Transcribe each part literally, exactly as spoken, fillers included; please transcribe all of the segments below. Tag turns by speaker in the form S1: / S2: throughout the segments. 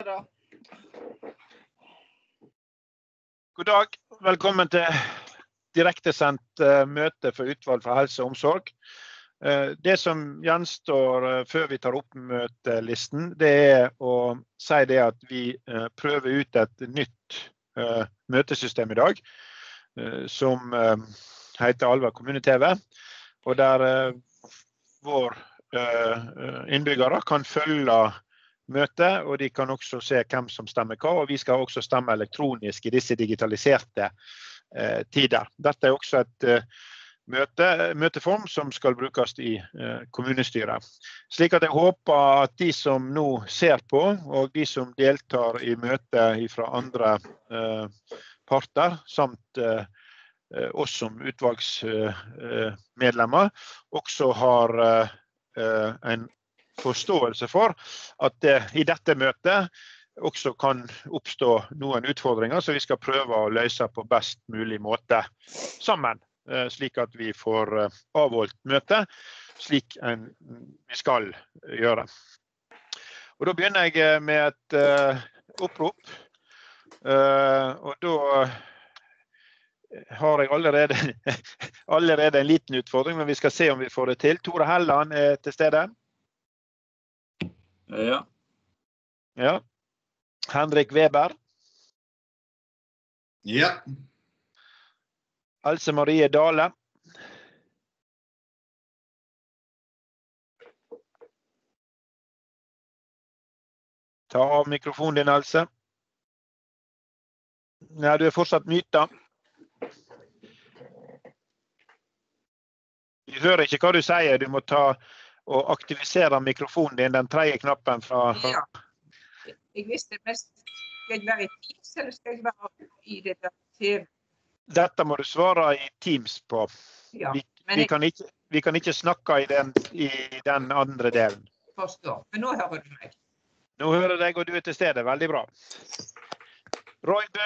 S1: da.
S2: God dag, velkommen til direktesendt uh, møte for utvalg for helse og omsorg. Uh, det som gjenstår uh, før vi tar opp møtelisten, det er å si det at vi uh, prøver ut et nytt uh, møtesystem i dag, uh, som uh, heter Alver kommune-TV, og der uh, vår uh, innbyggere kan følge møte, og de kan også se hvem som stemmer hva, og vi skal også stemme elektronisk i disse digitaliserte eh, tider. Dette er også et eh, møte, møteform som skal brukes i eh, kommunestyret. Slik at jeg håper at de som nå ser på, og de som deltar i møte fra andre eh, parter, samt eh, oss som utvalgsmedlemmer, også har eh, en forståelse for at det, i dette møtet også kan oppstå noen utfordringer, så vi skal prøve å løse på best mulig måte sammen, slik at vi får avholdt møte, slik en, vi skal gjøre. Og da begynner jeg med et uh, opprop, uh, og da har jeg allerede, allerede en liten utfordring, men vi skal se om vi får det til. Tore Helland er til stede.
S3: Ja.
S2: Ja. Henrik Weber.
S3: Ja.
S2: Else Marie Dale. Ta av mikrofonen din, Else. Ja, du er fortsatt myta. Vi hører ikke hva du sier, du må ta og aktivisere mikrofonen din, den tredje knappen fra... fra...
S1: Ja, jeg visste mest, skal jeg være i Teams, eller skal jeg være i det der T V?
S2: Dette må du svare i Teams på.
S1: Ja,
S2: vi,
S1: men
S2: vi,
S1: jeg
S2: kan ikke, vi kan ikke snakke i den, i den andre delen.
S1: forstår, men nå hører du meg.
S2: Nå hører jeg, og du er til stede, veldig bra. Roy Bø.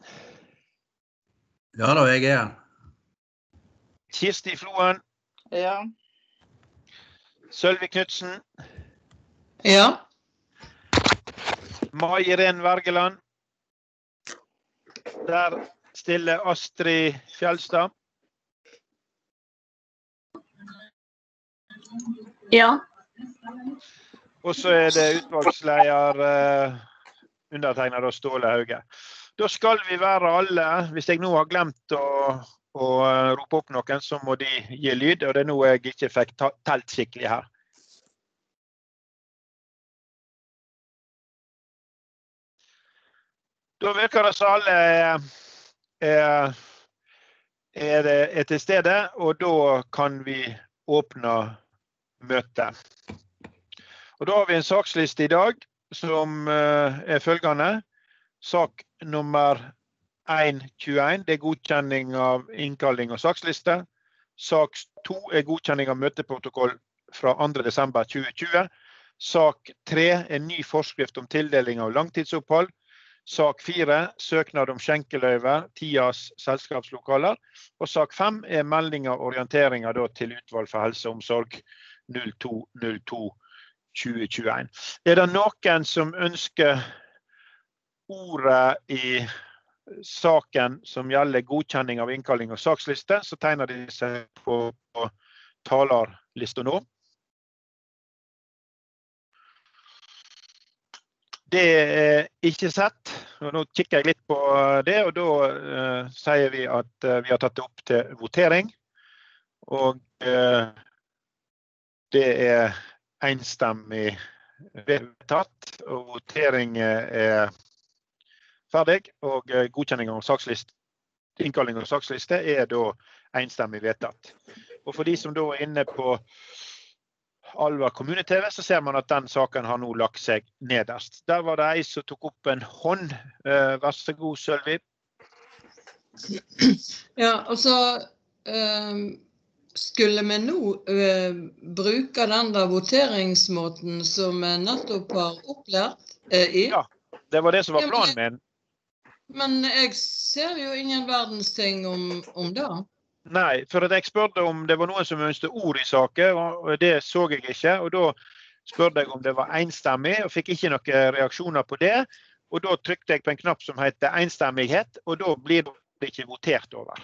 S3: Ja da, jeg er her.
S2: Kirsti Floen.
S1: Ja.
S2: Sølvi Knudsen.
S4: Ja.
S2: Mai-Irene Wergeland. Der stiller Astrid Fjellstad.
S4: Ja.
S2: Og så er det utvalgsleder uh, undertegnet av Ståle Hauge. Da skal vi være alle, hvis jeg nå har glemt å, å rope opp noen, så må de gi lyd, og det er noe jeg ikke fikk telt skikkelig her. Da virker det så alle er, er, er, er til stede, og da kan vi åpne møtet. Og da har vi en saksliste i dag som uh, er følgende. Sak nummer én tjueen, det er godkjenning av innkalling og saksliste. Sak to er godkjenning av møteprotokoll fra andre desember tjue tjue. Sak tre er ny forskrift om tildeling av langtidsopphold. Sak fire, søknad om skjenkeløyve, Tias selskapslokaler. Og sak fem er meldinger og orienteringer da, til utvalg for helse og omsorg null to null to tjue tjueen. Er det noen som ønsker ordet i saken som gjelder godkjenning av innkalling og saksliste, så tegner de seg på, på talerlisten nå. Det er ikke sett, og nå kikker jeg litt på det, og da uh, sier vi at uh, vi har tatt det opp til votering, og uh, det er enstemmig vedtatt, og votering er ferdig, og uh, godkjenning av saksliste, innkalling av saksliste er da enstemmig vedtatt. Og for de som da er inne på Alver kommune-TV, så ser man at den saken har nå lagt seg nederst. Der var det ei som tok opp en hånd. Uh, vær så god, Sølvi.
S4: Ja, og så um, skulle vi nå uh, bruke den der voteringsmåten som vi nettopp har opplært uh, i.
S2: Ja, det var det som var planen min.
S4: Men jeg ser jo ingen verdens ting om, om det.
S2: Nei, for at jeg spørte om det var noen som ønsket ord i saken, og det så jeg ikke, og da spør deg om det var enstemmig, og fikk ikke noen reaksjoner på det. Og da trykte jeg på en knapp som heter enstemmighet, og da blir det ikke votert over.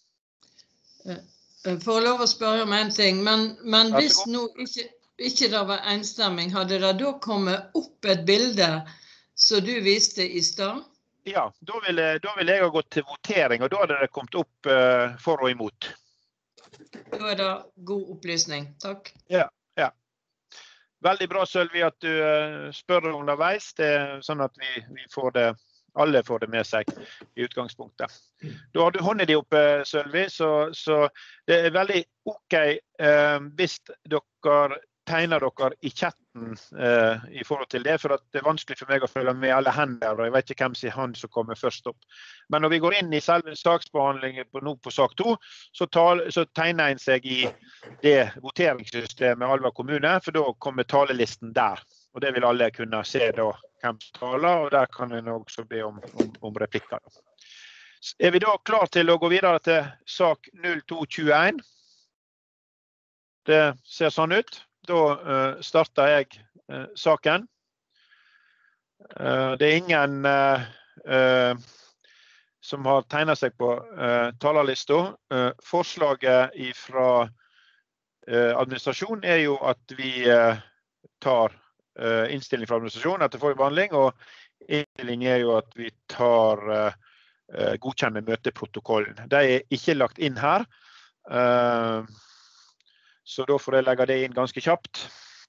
S4: For lov å spørre om en ting, men, men
S2: Vær så
S4: hvis
S2: god.
S4: nå ikke, ikke det var enstemming, hadde det da kommet opp et bilde som du viste i stad?
S2: Ja, da ville, da ville jeg ha gått til votering, og da hadde det kommet opp uh, for og imot.
S4: Da er det god opplysning. Takk.
S2: Ja, ja. Veldig bra, Sølvi, at du uh, spør underveis. Det er sånn at vi, vi får det, alle får det med seg i utgangspunktet. Da har du hånden din oppe, Sølvi, så, så det er veldig ok uh, hvis dere tegner dere i chatten uh, i forhold til det, for at det er vanskelig for meg å følge med alle hender, og jeg vet ikke hvem sin hand som kommer først opp. Men når vi går inn i selve saksbehandlingen på, nå på sak to, så, tal, så tegner en seg i det voteringssystemet Alva kommune, for da kommer talelisten der. Og det vil alle kunne se da hvem som taler, og der kan en også be om, om, om replikker. Er vi da klar til å gå videre til sak null to to en? Det ser sånn ut. Da uh, starter jeg uh, saken. Uh, det er ingen uh, uh, som har tegnet seg på uh, talerlista. Uh, forslaget fra uh, administrasjonen er jo at vi uh, tar uh, innstilling fra administrasjonen etter forrige behandling, og innstilling er jo at vi tar uh, uh, godkjenne møteprotokollen. Det er ikke lagt inn her. Uh, Så da får jeg legge det inn ganske kjapt.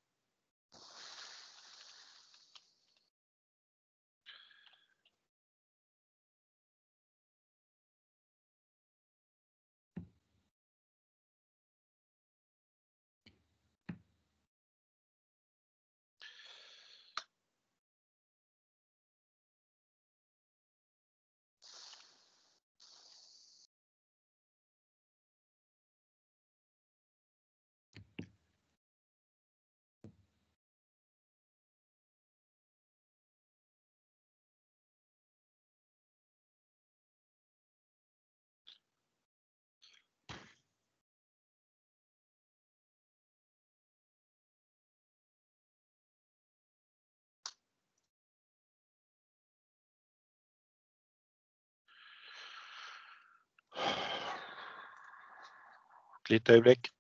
S2: Et lite øyeblikk.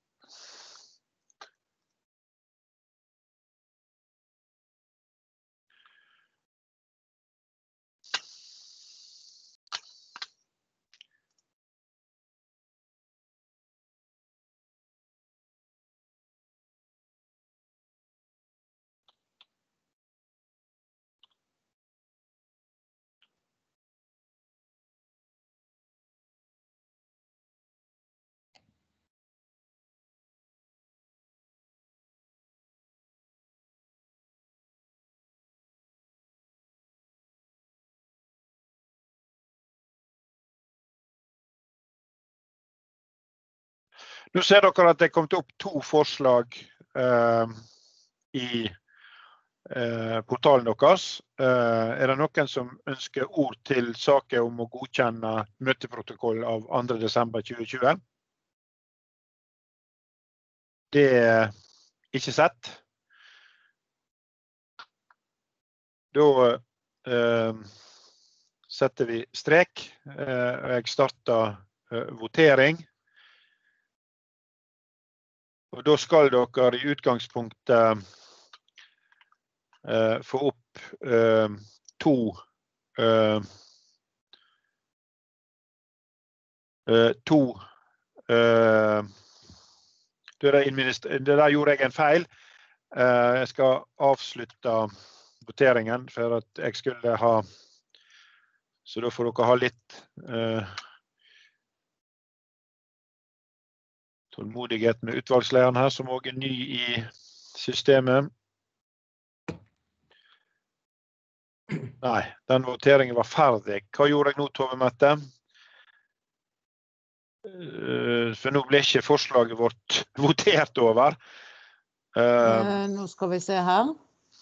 S2: Nå ser dere at det er kommet opp to forslag uh, i uh, portalen deres. Uh, er det noen som ønsker ord til saken om å godkjenne møteprotokoll av andre desember tjue tjue? Det er ikke sett. Da uh, setter vi strek, uh, og jeg starter uh, votering. Og da skal dere i utgangspunktet uh, få opp uh, to uh, uh, to uh, det, der det der gjorde jeg en feil. Uh, jeg skal avslutte voteringen for at jeg skulle ha, så da får dere ha litt uh, tålmodighet med utvalgslederen her, som også er ny i systemet. Nei, den voteringen var ferdig. Hva gjorde jeg nå, Tove Mette? For nå ble ikke forslaget vårt votert over.
S3: Uh, nå skal vi se her.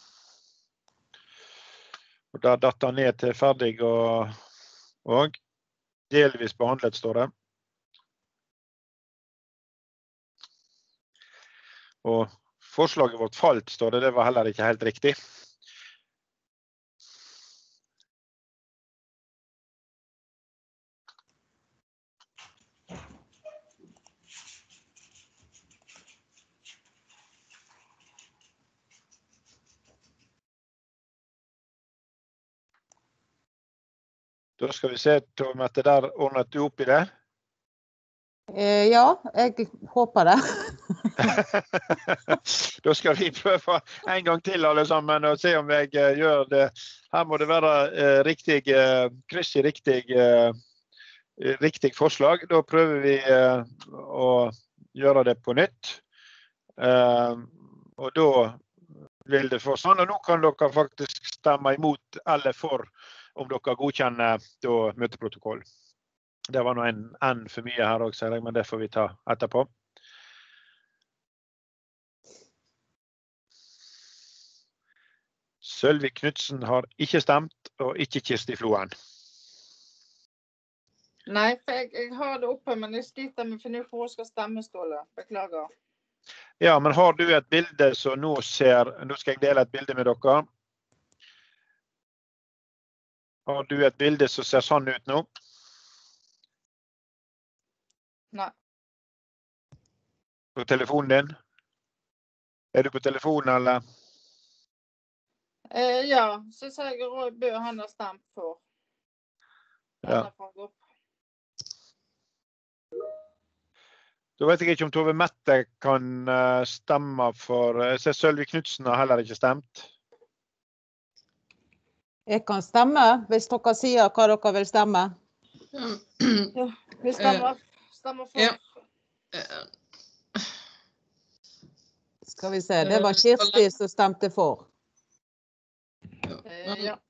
S2: Og da datt han ned til ferdig og, og delvis behandlet, står det. Og forslaget vårt falt, står det. Det var heller ikke helt riktig. Da skal vi se, Tove Mette, der ordnet du opp i det.
S3: Eh, ja, jeg håper det.
S2: Da skal vi prøve en gang til alle sammen og se om jeg eh, gjør det. Her må det være eh, riktig, eh, kryss i riktig, eh, riktig forslag. Da prøver vi eh, å gjøre det på nytt. Eh, og da vil det få sånn. Og nå kan dere faktisk stemme imot eller for om dere godkjenner da møteprotokoll. Det var nå en, en for mye her også, men det får vi ta etterpå. Sølvi Knudsen har ikke stemt, og ikke Kirsti Floen.
S5: Nei, for jeg, jeg har det oppe, men jeg sliter med for nå for å skal stemme, Ståle. Beklager.
S2: Ja, men har du et bilde som nå ser, nå skal jeg dele et bilde med dere. Har du et bilde som ser sånn ut nå?
S5: Nei.
S2: På telefonen din? Er du på telefonen, eller?
S5: Eh, ja, så sier jeg Roy Bø, han har stemt for.
S2: Ja.
S5: Han har opp.
S2: Da vet jeg ikke om Tove Mette kan uh, stemme for... Jeg ser Sølvi Knudsen har heller ikke stemt.
S3: Jeg kan stemme, hvis dere sier hva dere vil stemme.
S5: Ja, vi stemmer, stemmer for.
S4: Ja.
S3: Skal vi se, det var Kirsti som stemte for.
S5: Eh, ja.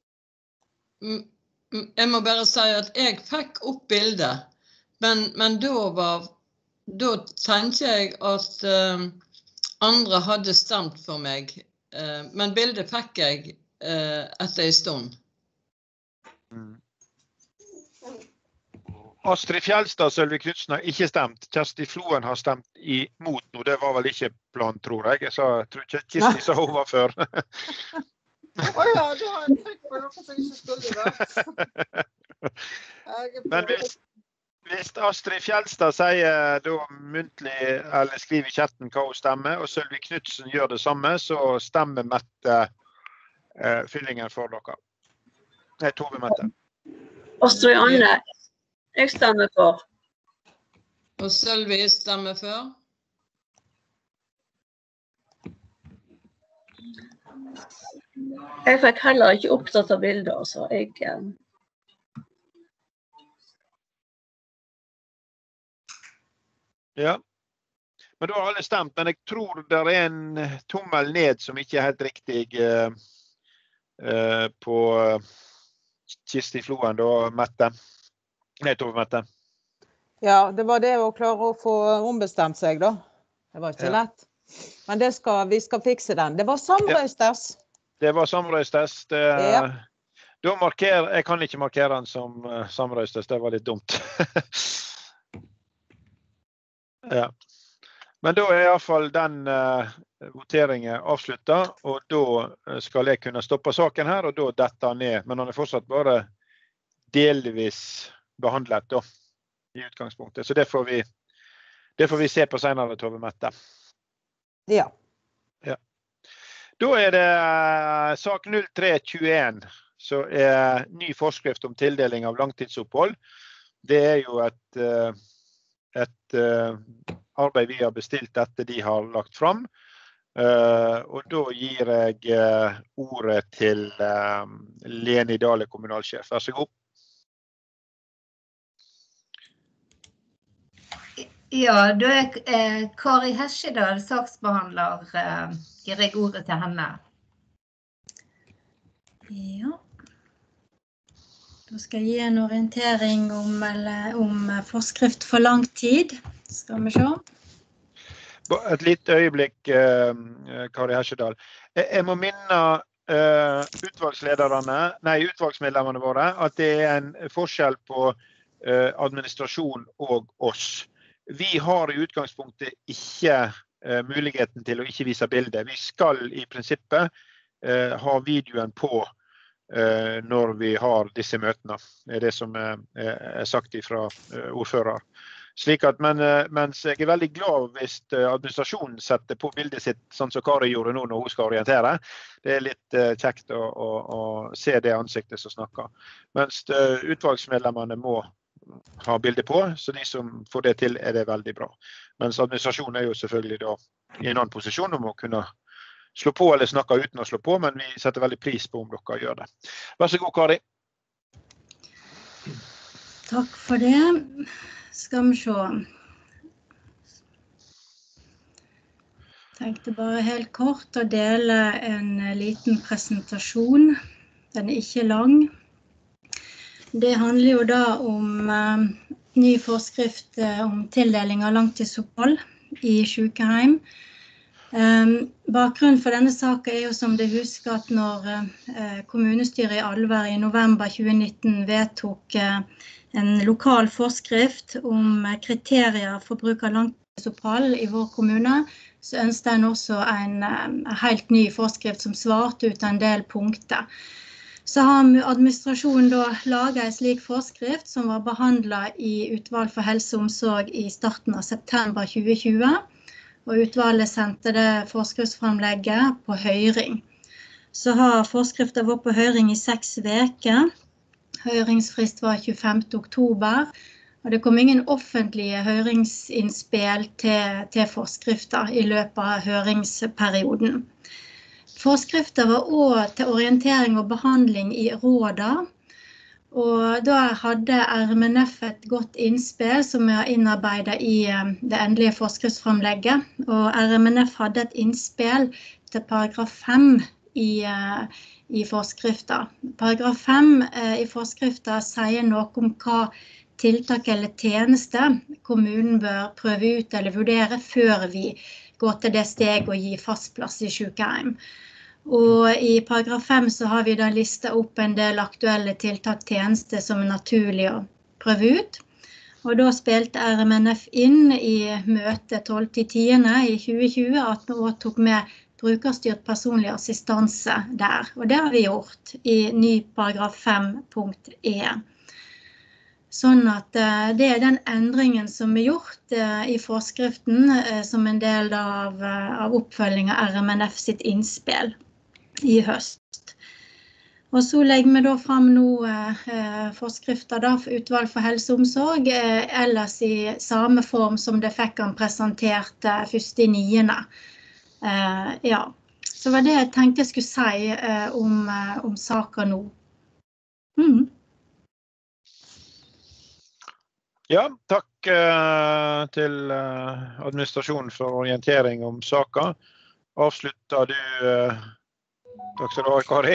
S4: Jeg må bare si at jeg fikk opp bildet, men, men da var, da tenkte jeg at uh, andre hadde stemt for meg, uh, men bildet fikk jeg uh, etter en stund.
S2: Mm. Astrid Fjelstad og Sølvi Knudsen har ikke stemt. Kirsti Floen har stemt imot nå. Det var vel ikke plan, tror jeg. Jeg, sa, jeg tror ikke Kirsti sa hun var før.
S5: Åja, du har en trykk på noe som ikke skulle det.
S2: Men hvis, hvis Astrid Fjelstad sier da muntlig, eller skriver i chatten hva hun stemmer, og Sølvi Knudsen gjør det samme, så stemmer Mette eh, fyllingen for dere. Nei, Tove Mette.
S6: Astrid Anne, jeg stemmer for.
S4: Og Sølvi stemmer for?
S6: Jeg fikk heller ikke opptatt av bildet, altså. Jeg, eh...
S2: Ja, men da har alle stemt, men jeg tror det er en tommel ned som ikke er helt riktig uh, uh, på Kirsti Floen, da, Mette. Nei, Tove Mette.
S3: Ja, det var det å klare å få ombestemt seg, da. Det var ikke
S2: Ja.
S3: lett. Men det skal, vi skal fikse den. Det var samrøystes.
S2: Det var samrøystes. Det,
S3: Ja.
S2: Da marker, jeg kan ikke markere den som uh, samrøystes, det var litt dumt. Ja. Men da er i hvert fall den uh, voteringen avsluttet, og da skal jeg kunne stoppe saken her, og da detter han ned. Men han er fortsatt bare delvis behandlet da, i utgangspunktet. Så det får vi, det får vi se på senere, Tove Mette.
S3: Ja.
S2: Ja. Da er det uh, sak null tre tjueen, så er ny forskrift om tildeling av langtidsopphold. Det er jo et... Uh, et uh, arbeid vi har bestilt etter de har lagt fram. Uh, og da gir jeg uh, ordet til uh, Leni Dale, kommunalsjef. Vær så god.
S7: Ja, da er eh, Kari Hesjedal, saksbehandler, eh, gir jeg ordet til henne.
S8: Ja. Da skal jeg gi en orientering om, eller, om forskrift for lang tid. Skal vi se.
S2: Et lite øyeblikk, uh, Kari Hesjedal. Jeg, jeg må minne uh, utvalgslederne, nei, utvalgsmedlemmene våre, at det er en forskjell på uh, administrasjon og oss. Vi har i utgangspunktet ikke eh, muligheten til å ikke vise bilder. Vi skal i prinsippet eh, ha videoen på eh, når vi har disse møtene. Det er det som er, er sagt fra eh, ordfører. Slik at, men, mens jeg er veldig glad hvis administrasjonen setter på bildet sitt, sånn som Kari gjorde nå når hun skal orientere. Det er litt uh, kjekt å, å, å se det ansiktet som snakker. Mens uh, utvalgsmedlemmene må ha bildet på, så de som får det til er det veldig bra. Mens administrasjonen er jo selvfølgelig da i en annen posisjon om å kunne slå på eller snakke uten å slå på, men vi setter veldig pris på om dere gjør det. Vær så god, Kari.
S8: Takk for det. Skal vi se. Jeg tenkte bare helt kort å dele en liten presentasjon. Den er ikke lang. Det handler jo da om uh, ny forskrift uh, om tildeling av langtidsopphold i sykehjem. Um, bakgrunnen for denne saken er jo som det husker at når uh, kommunestyret i Alver i november tjue nitten vedtok uh, en lokal forskrift om kriterier for bruk av langtidsopphold i vår kommune, så ønsket en også en, en helt ny forskrift som svarte ut en del punkter. Så har administrasjonen da laget en slik forskrift som var behandlet i utvalg for helse og omsorg i starten av september tjue tjue, og utvalget sendte det forskriftsfremlegget på høring. Så har forskriften vært på høring i seks veker. Høringsfrist var tjuefemte oktober, og det kom ingen offentlige høringsinnspill til, til forskrifter i løpet av høringsperioden. Forskrifter var også til orientering og behandling i rådet, og da hadde R M N F et godt innspill som er innarbeidet i det endelige forskriftsfremlegget, og R M N F hadde et innspill til paragraf fem i i forskrifta. Paragraf fem eh, i forskrifta sier noe om hva tiltak eller tjeneste kommunen bør prøve ut eller vurdere før vi går til det steg å gi fast plass i sykehjem. Og i paragraf fem så har vi da listet opp en del aktuelle tiltak tjenester som er naturlig å prøve ut. Og da spilte R M N F inn i møtet tolvte tiende i tjue tjue at vi også tok med brukerstyrt personlig assistanse der, og det har vi gjort i ny paragraf fem punkt E. Sånn at uh, det er den endringen som er gjort uh, i forskriften uh, som en del av, uh, av oppfølging av R M N F sitt innspill i høst. Og så legger vi da frem nå uh, forskrifter da for utvalg for helse og omsorg, uh, ellers i samme form som det fikk han presentert uh, første niende. Uh, ja, så var det jeg tenkte jeg skulle si uh, om, uh, om saken nå. Mm.
S2: Ja, takk uh, til uh, administrasjonen for orientering om saken. Avslutter du, uh, takk skal du ha, Kari.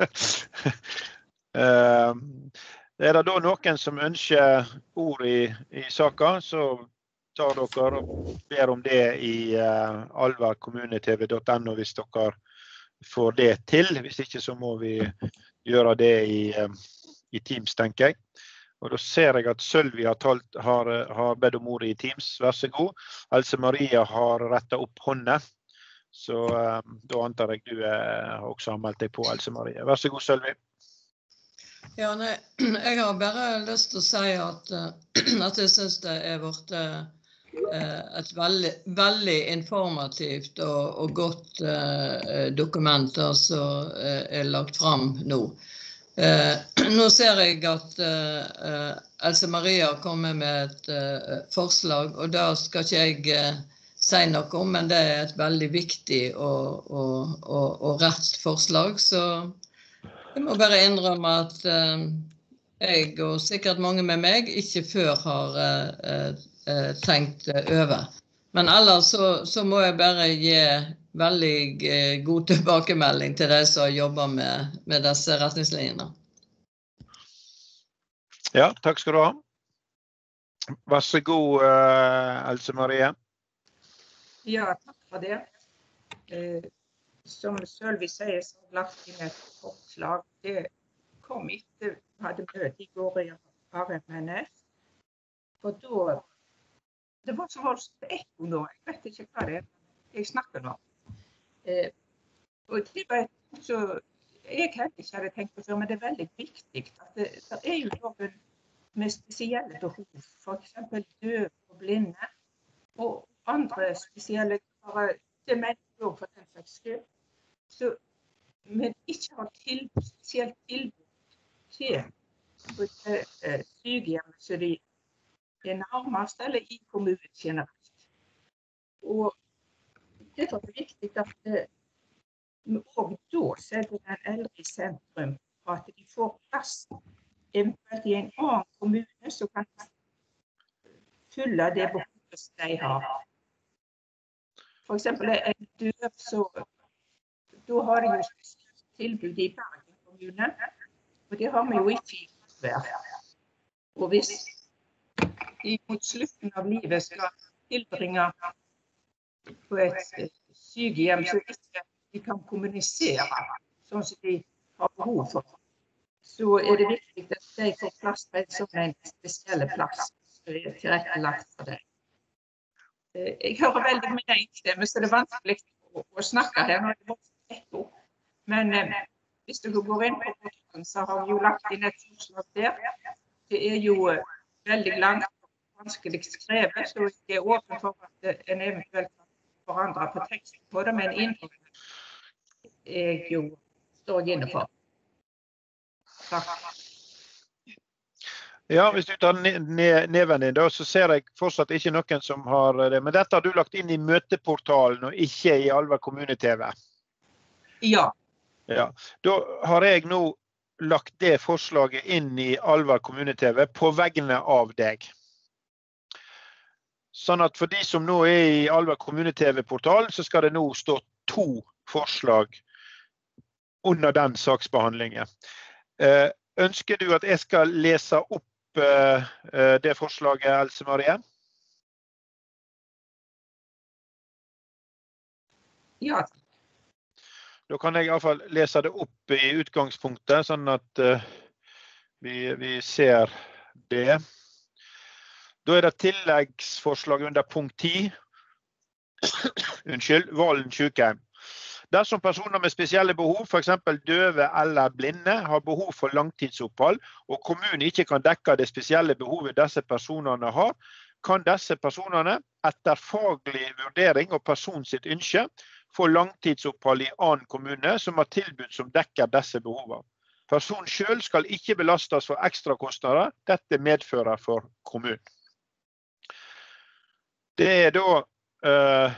S2: uh, er det da noen som ønsker ord i, i saken, så tar dere og ber om det i uh, alver kommune t v punktum n o hvis dere får det til. Hvis ikke så må vi gjøre det i, uh, i Teams, tenker jeg. Og da ser jeg at Sølvi har, talt, har, har bedt om ordet i Teams. Vær så god. Else Maria har rettet opp hånden. Så uh, da antar jeg du uh, også har meldt deg på, Else Maria. Vær så god, Sølvi.
S4: Ja, nei, jeg har bare lyst til å si at, uh, at jeg synes det er vårt uh, et veldig, veldig informativt og, og godt uh, dokument som uh, er lagt frem nå. Uh, nå ser jeg at uh, Else Maria kommer med et uh, forslag, og da skal ikke jeg uh, si noe om, men det er et veldig viktig og, og, og, og rett forslag, så jeg må bare innrømme at uh, jeg og sikkert mange med meg ikke før har uh, uh, tenkt over. Men ellers så, så må jeg bare gi veldig uh, god tilbakemelding til de som jobber med, med disse retningslinjene.
S2: Ja, takk skal du ha. Vær så god, uh, Else Marie.
S1: Ja, takk for det. Uh, Som Sølvi sier, så har lagt inn et forslag. Det kom etter, hadde møte i går i R M N F. Og da, det var så voldsomt ekko nå, jeg vet ikke hva det er. jeg snakker nå. Eh, og det var så jeg heller ikke hadde tenkt på før, men det er veldig viktig at det, det er jo noen med spesielle behov, for eksempel døve og blinde, og andre spesielle dementer for den slags skyld, så men ikke har tilbud, spesielt tilbud til på et uh, sykehjem, så de er nærmest, eller i kommunen generelt. Og det er viktig at det og da setter den eldre i sentrum, at de får plass eventuelt i en annen kommune som kan fylle det behovet de har. For eksempel en døv, så da har de jo tilbud i Bergen kommune, og det har vi jo i Finnmark. Og hvis de mot slutten av livet skal tilbringe på et sykehjem, så ikke de kan kommunisere, sånn som de har behov for, så er det viktig at de får plass på en sånn en spesielle plass som er tilrettelagt for det. Jeg hører veldig mye enstemme, så det er vanskelig å, å snakke her når det er ekko. Men eh, hvis du går inn på portalen, så har vi jo lagt inn et forslag der. Det er jo eh, veldig langt og vanskelig skrevet, så jeg er åpen for at en eventuelt kan forandre på teksten på det, men innholdet jeg jo står inne for. Takk.
S2: Ja, hvis du tar neven din da, så ser jeg fortsatt ikke noen som har det. Men dette har du lagt inn i møteportalen og ikke i Alver kommune-T V.
S1: Ja.
S2: Ja. Da har jeg nå lagt det forslaget inn i Alver kommune-T V på vegne av deg. Sånn at for de som nå er i Alver kommune-T V-portalen, så skal det nå stå to forslag under den saksbehandlingen. Eh, ønsker du at jeg skal lese opp eh, det forslaget, Else Marie?
S1: Ja.
S2: Da kan jeg i hvert fall lese det opp i utgangspunktet, sånn at eh, vi, vi ser det. Da er det tilleggsforslag under punkt ti. Unnskyld, Valen sykehjem. Dersom personer med spesielle behov, for eksempel døve eller blinde, har behov for langtidsopphold, og kommunen ikke kan dekke det spesielle behovet disse personene har, kan disse personene etter faglig vurdering og person sitt ønske få langtidsopphold i annen kommune som har tilbud som dekker disse behovene. Personen selv skal ikke belastes for ekstra kostnader, dette medfører for kommunen. Det er da uh,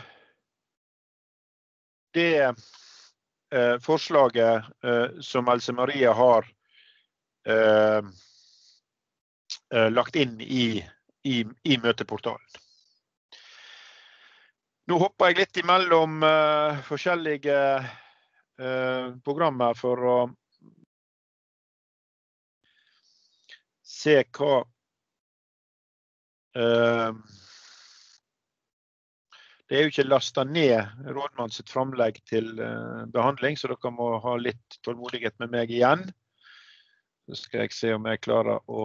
S2: det uh, forslaget uh, som Else Marie har uh, uh, lagt inn i, i, i møteportalen. Nå hopper jeg litt imellom uh, forskjellige uh, programmer for å se hva uh, det er jo ikke lastet ned rådmann sitt framlegg til uh, behandling, så dere må ha litt tålmodighet med meg igjen. Så skal jeg se om jeg klarer å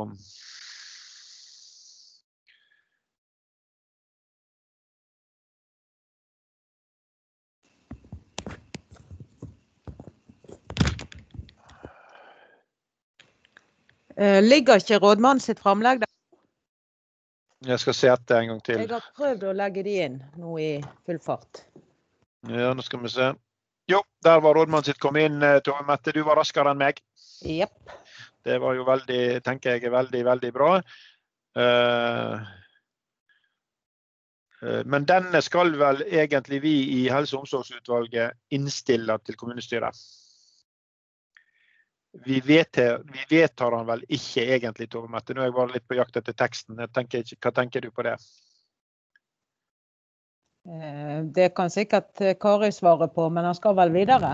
S3: Ligger ikke rådmann sitt framlegg der?
S2: Jeg skal se etter en gang til.
S3: Jeg har prøvd å legge de inn nå i full fart.
S2: Ja, nå skal vi se. Jo, der var rådmann sitt kom inn, Tove Mette. Du var raskere enn meg.
S3: Jepp.
S2: Det var jo veldig, tenker jeg, veldig, veldig bra. Uh, uh, men denne skal vel egentlig vi i Helse- og omsorgsutvalget innstille til kommunestyret. Vi vedtar, vi vedtar han vel ikke egentlig, Tove Mette. Nå er jeg bare litt på jakt etter teksten. Jeg tenker ikke, hva tenker du på det?
S3: Det kan sikkert Kari svare på, men han skal vel videre?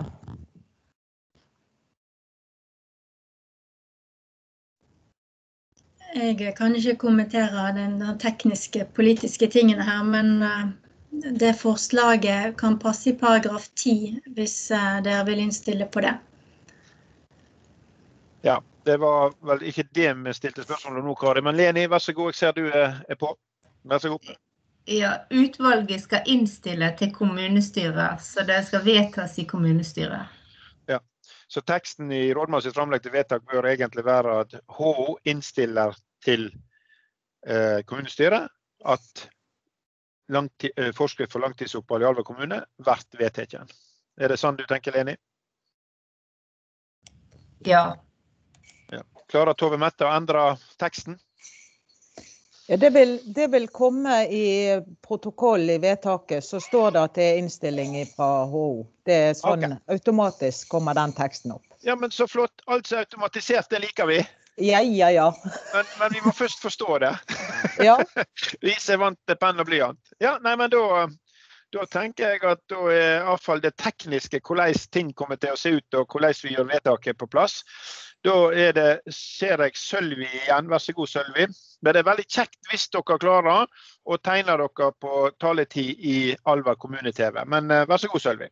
S8: Jeg kan ikke kommentere den tekniske, politiske tingene her, men det forslaget kan passe i paragraf ti hvis dere vil innstille på det.
S2: Ja, det var vel ikke det vi stilte spørsmål om nå, Kari. Men Leni, vær så god, jeg ser du er på. Vær så god.
S7: Ja, utvalget skal innstille til kommunestyret, så det skal vedtas i kommunestyret.
S2: Ja, så teksten i rådmannens framlegg til vedtak bør egentlig være at H O innstiller til eh, kommunestyret at langtid, eh, forskrift for langtidsopphold i Alva kommune vært vedtatt. Er det sånn du tenker, Leni?
S7: Ja.
S2: Ja. Klarer Tove Mette å endre teksten?
S3: Ja, det vil, det vil komme i protokoll i vedtaket, så står det at det er innstilling fra H O. Det er sånn,
S2: Ok.
S3: automatisk kommer den teksten opp.
S2: Ja, men så flott. Alt som er automatisert, det liker vi.
S3: Ja, ja, ja.
S2: Men, men vi må først forstå det.
S3: Ja.
S2: Vi ser vant til penn og blyant. Ja, nei, men da, da tenker jeg at da er i hvert fall det tekniske, hvordan ting kommer til å se ut, og hvordan vi gjør vedtaket på plass. Da er det, ser jeg Sølvi igjen. Vær så god, Sølvi. Men det er veldig kjekt hvis dere klarer å tegne dere på taletid i Alva kommune-T V. Men uh, vær så god, Sølvi.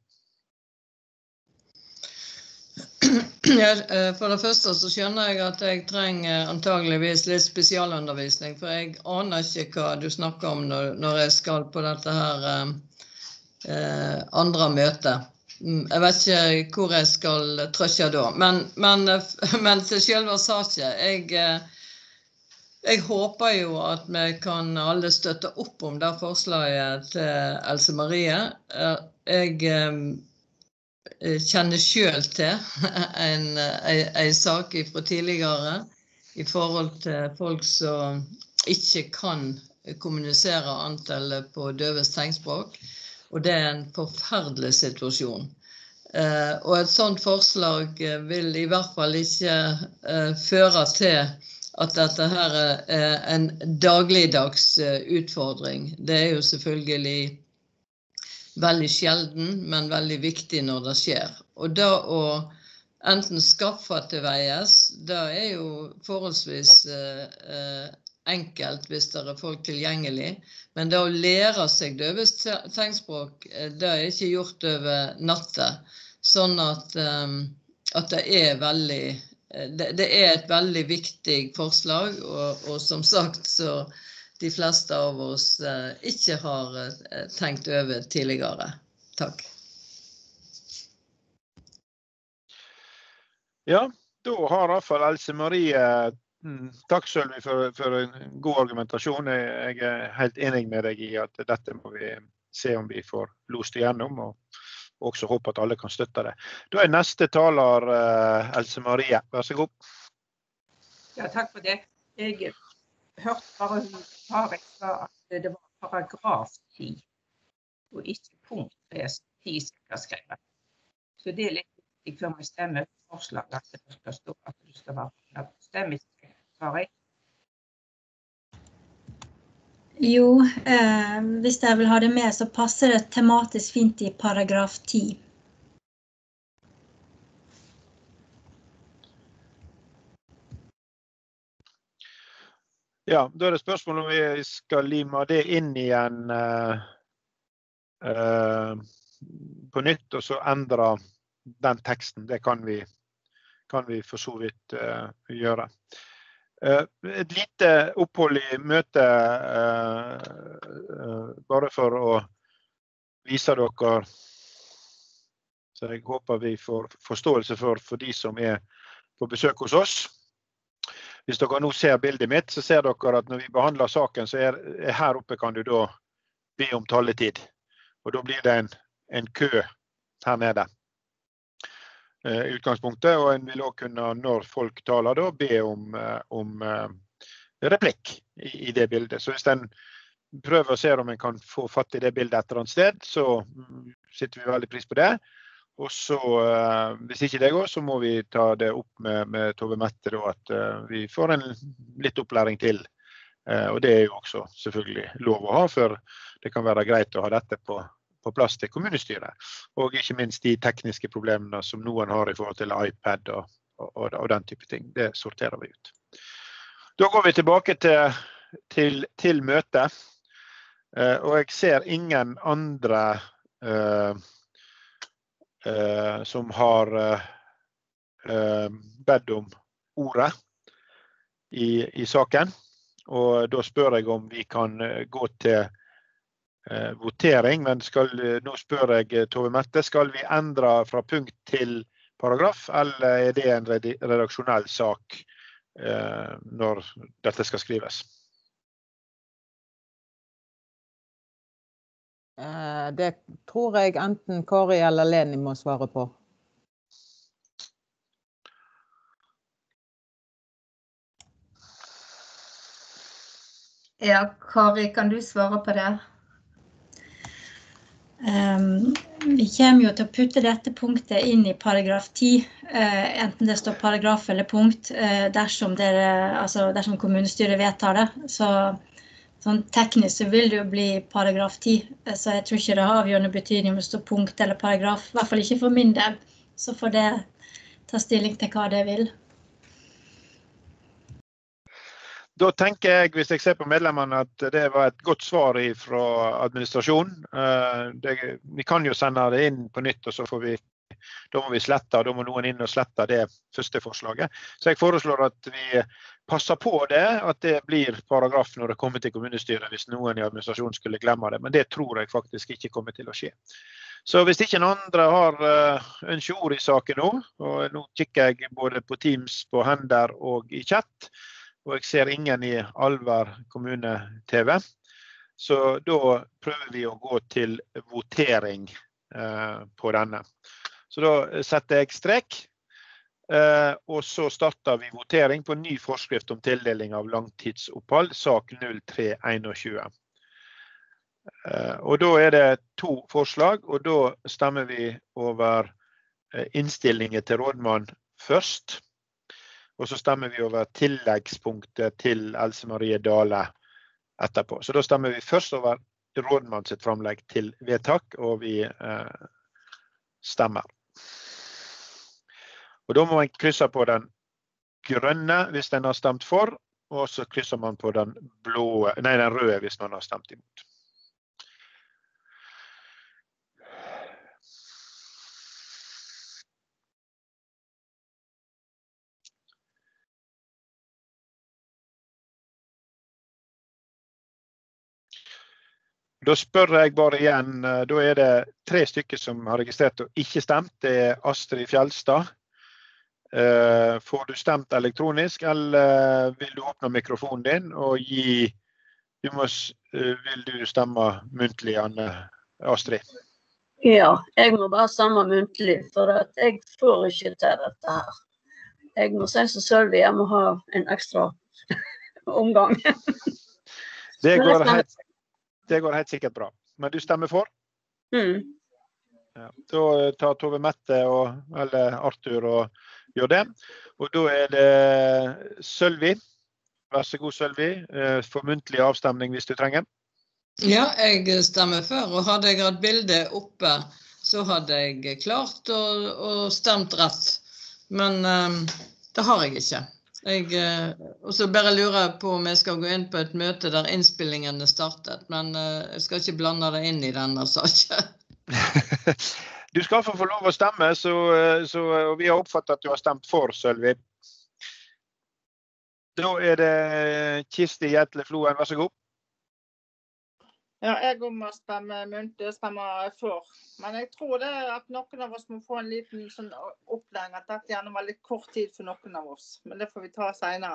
S4: Ja, for det første så skjønner jeg at jeg trenger antageligvis litt spesialundervisning, for jeg aner ikke hva du snakker om når, når jeg skal på dette her eh, andre møtet. Jeg vet ikke hvor jeg skal trykke da, men, men, men til selve saken, jeg, jeg håper jo at vi kan alle støtte opp om det forslaget til Else Marie. Jeg Jeg kjenner selv til en, en, en sak fra tidligere i forhold til folk som ikke kan kommunisere antallet på døves tegnspråk, og det er en forferdelig situasjon. Eh, og et sånt forslag vil i hvert fall ikke eh, føre til at dette her er en dagligdags utfordring. Det er jo selvfølgelig veldig sjelden, men veldig viktig når det skjer. Og da å enten skaffe til veies, det er jo forholdsvis eh, enkelt hvis det er folk tilgjengelig. Men det å lære seg døves tegnspråk, det er ikke gjort over natta. Sånn at, eh, at det er veldig, det, det er et veldig viktig forslag, og, og som sagt så de fleste av oss eh, ikke har eh, tenkt over tidligere. Takk.
S2: Ja, da har i hvert fall Else Marie, mm, takk Sølvi for, for en god argumentasjon. Jeg, jeg er helt enig med deg i at dette må vi se om vi får lost igjennom, og også håpe at alle kan støtte det. Da er neste taler uh, Else Marie. Vær så god.
S1: Ja, takk for det. Jeg hørte bare hun har sa at det var paragraf ti, og ikke punkt ti som er skrevet. Så det er litt viktig før vi stemmer forslaget at det skal stå at det skal være stemmeskrevet. Svaret.
S8: Jo, eh, hvis jeg vil ha det med, så passer det tematisk fint i paragraf ti.
S2: Ja, da er det spørsmål om vi skal lime det inn igjen uh, uh, på nytt, og så endre den teksten. Det kan vi, kan vi for så vidt uh, gjøre. Uh, et lite opphold i møte, uh, uh, bare for å vise dere, så jeg håper vi får forståelse for, for de som er på besøk hos oss. Hvis dere nå ser bildet mitt, så ser dere at når vi behandler saken, så er, er her oppe kan du da be om taletid. Og da blir det en, en kø her nede uh, i utgangspunktet, og en vil også kunne, når folk taler, da, be om, uh, om uh, replikk i, i det bildet. Så hvis en prøver å se om en kan få fatt i det bildet et eller annet sted, så um, sitter vi veldig pris på det. Og så, uh, hvis ikke det går, så må vi ta det opp med, med Tove Mette, da, at uh, vi får en litt opplæring til. Uh, og det er jo også selvfølgelig lov å ha, for det kan være greit å ha dette på, på plass til kommunestyret. Og ikke minst de tekniske problemene som noen har i forhold til iPad og, og, og den type ting. Det sorterer vi ut. Da går vi tilbake til, til, til møtet. Uh, og jeg ser ingen andre uh, Uh, som har uh, uh, bedt om ordet i, i saken. Og da spør jeg om vi kan uh, gå til eh, votering, men skal, nå spør jeg Tove Mette, skal vi endre fra punkt til paragraf, eller er det en redaksjonell sak eh, når dette skal skrives?
S3: Eh, Det tror jeg enten Kari eller Leni må svare på.
S7: Ja, Kari, kan du svare på det?
S8: Um, vi kommer jo til å putte dette punktet inn i paragraf ti, uh, enten det står paragraf eller punkt, uh, dersom, dere, altså, dersom kommunestyret vedtar det. Så sånn teknisk så vil det jo bli paragraf ti, uh, så jeg tror ikke det har avgjørende betydning om det står punkt eller paragraf, i hvert fall ikke for min del. Så får det ta stilling til hva det vil.
S2: Da tenker jeg, hvis jeg ser på medlemmene, at det var et godt svar fra administrasjonen. Det, vi kan jo sende det inn på nytt, og så får vi, da må vi slette, da må noen inn og slette det første forslaget. Så jeg foreslår at vi passer på det, at det blir paragraf når det kommer til kommunestyret, hvis noen i administrasjonen skulle glemme det. Men det tror jeg faktisk ikke kommer til å skje. Så hvis ikke noen andre har ønsket ord i saken nå, og nå kikker jeg både på Teams, på Hender og i chat, og jeg ser ingen i Alver kommune-T V, så da prøver vi å gå til votering eh, på denne. Så da setter jeg strek, eh, og så starter vi votering på ny forskrift om tildeling av langtidsopphold, sak null tre tjueen. Eh, og da er det to forslag, og da stemmer vi over eh, innstillingen til rådmann først. Og så stemmer vi over tilleggspunktet til Else Marie Dale etterpå. Så da stemmer vi først over rådmann sitt framlegg til vedtak, og vi eh, stemmer. Og da må man krysse på den grønne hvis den har stemt for, og så krysser man på den blå, nei, den røde hvis man har stemt imot. Da spør jeg bare igjen, da er det tre stykker som har registrert og ikke stemt. Det er Astrid Fjellstad. Får du stemt elektronisk, eller vil du åpne mikrofonen din og gi, du må, vil du stemme muntlig, Anne Astrid?
S6: Ja, jeg må bare stemme muntlig, for at jeg får ikke til dette her. Jeg må si så selv, jeg må ha en ekstra omgang.
S2: Det går helt Det går helt sikkert bra. Men du stemmer for?
S6: Mm.
S2: Ja, da tar Tove Mette og, eller Arthur og gjør det. Og da er det Sølvi. Vær så god, Sølvi. For muntlig avstemning hvis du trenger.
S4: Ja, jeg stemmer for. Og hadde jeg hatt bildet oppe, så hadde jeg klart og, og stemt rett. Men um, det har jeg ikke. Jeg, og så bare lurer på om jeg skal gå inn på et møte der innspillingen er startet, men jeg skal ikke blande det inn i denne saken.
S2: Du skal få lov å stemme, så, så, og vi har oppfattet at du har stemt for, Sølvi. Da er det Kirsti Gjetle Floen, vær så god.
S5: Ja, jeg må stemme muntlig og stemme for. Men jeg tror det er at noen av oss må få en liten sånn opplæring, at dette gjerne var litt kort tid for noen av oss. Men det får vi ta senere.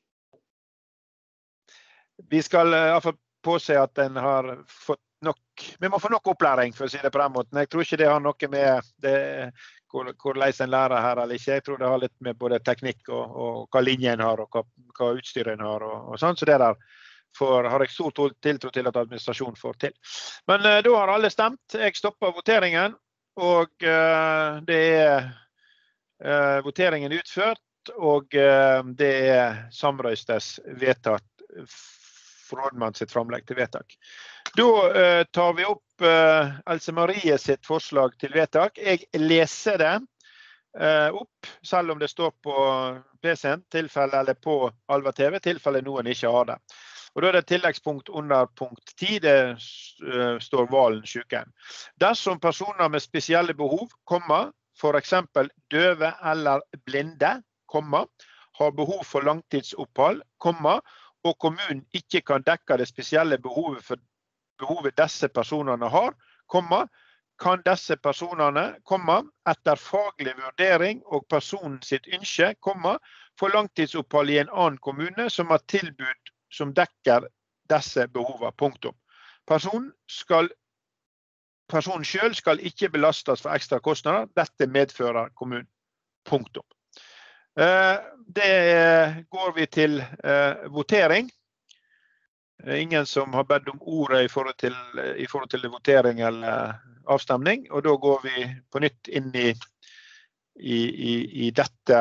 S5: Vi
S2: skal i hvert fall påse at den har fått nok, vi må få nok opplæring for å si det på den måten. Jeg tror ikke det har noe med det, hvor, hvor leis en lærer her eller ikke. Jeg tror det har litt med både teknikk og, og hva linjen har og hva, hva utstyret har og, og sånn. Så det der for har jeg stor tiltro til at administrasjonen får til. Men uh, da har alle stemt. Jeg stopper voteringen, og uh, det er uh, voteringen utført, og uh, det er samrøystes vedtatt rådmann sitt framlegg til vedtak. Da uh, tar vi opp uh, Else Marie sitt forslag til vedtak. Jeg leser det uh, opp, selv om det står på P C-en, tilfelle eller på Alva T V, tilfelle noen ikke har det. Og da er det tilleggspunkt under punkt ti, det står Valen sykehjem. Dersom personer med spesielle behov, for eksempel døve eller blinde, har behov for langtidsopphold, og kommunen ikke kan dekke det spesielle behovet for behovet disse personene har, komma, kan disse personene, komma, etter faglig vurdering og personen sitt ønske, komma, få langtidsopphold i en annen kommune som har tilbud som dekker disse behover, punktum. Personen skal Personen selv skal ikke belastes for ekstra kostnader. Dette medfører kommunen. Punktum. Det går vi til votering. Ingen som har bedt om ordet i forhold til, i forhold til votering eller avstemning. Og da går vi på nytt inn i, i, i, i dette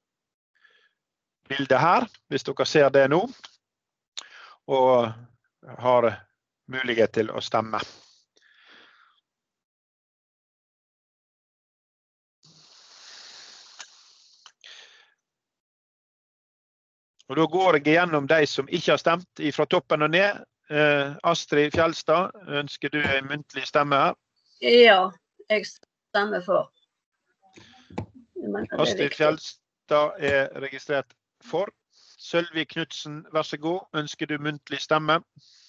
S2: bildet her, hvis dere ser det nå. Og har mulighet til å stemme. Og da går jeg gjennom de som ikke har stemt fra toppen og ned. Eh, Astrid Fjeldstad, ønsker du en muntlig stemme her?
S6: Ja, jeg stemmer for.
S2: Astrid Fjeldstad er registrert for. Sølvi Knudsen, vær så god. Ønsker du muntlig stemme?